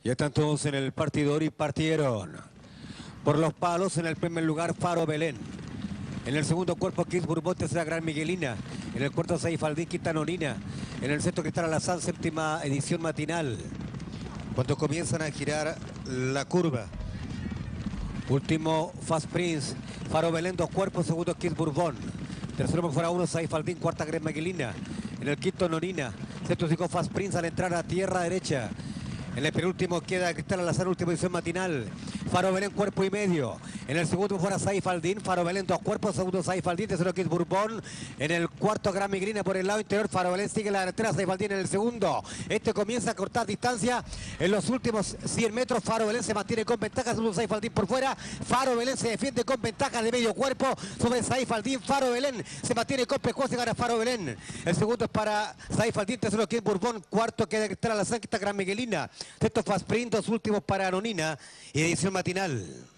Ya están todos en el partidor y partieron. Por los palos, en el primer lugar, Faro Belén. En el segundo cuerpo, Kiss Bourbon, tercera Gran Miguelina. En el cuarto, Saifaldín, quinta Nonina. En el sexto, Cristal Alazán, séptima edición matinal. Cuando comienzan a girar la curva. Último, Fast Prince. Faro Belén, dos cuerpos. Segundo, Kiss Bourbon. Tercero por fuera uno, Saifaldín, cuarta Gran Miguelina. En el quinto, Nonina. Sexto, cinco, Fast Prince al entrar a tierra derecha. En el penúltimo queda Cristal Alazán, última edición matinal. Faro Belén, cuerpo y medio. En el segundo fuera Saifaldín. Faro Belén, dos cuerpos. Segundo Saifaldín. Tercero Kiss Bourbon. En el cuarto Gran Migrina por el lado interior. Faro Belén sigue la delantera. Saifaldín en el segundo. Este comienza a cortar distancia. En los últimos 100 metros Faro Belén se mantiene con ventaja. Segundo Saifaldín por fuera. Faro Belén se defiende con ventaja de medio cuerpo sobre Saifaldín. Faro Belén se mantiene con pescuezo y gana Faro Belén. El segundo es para Saifaldín. Tercero Kiss Bourbon. Cuarto queda Cristal Alazán, quinta Gran Miguelina. Sexto Fast Sprint. Dos últimos para Nonina y edición matinal.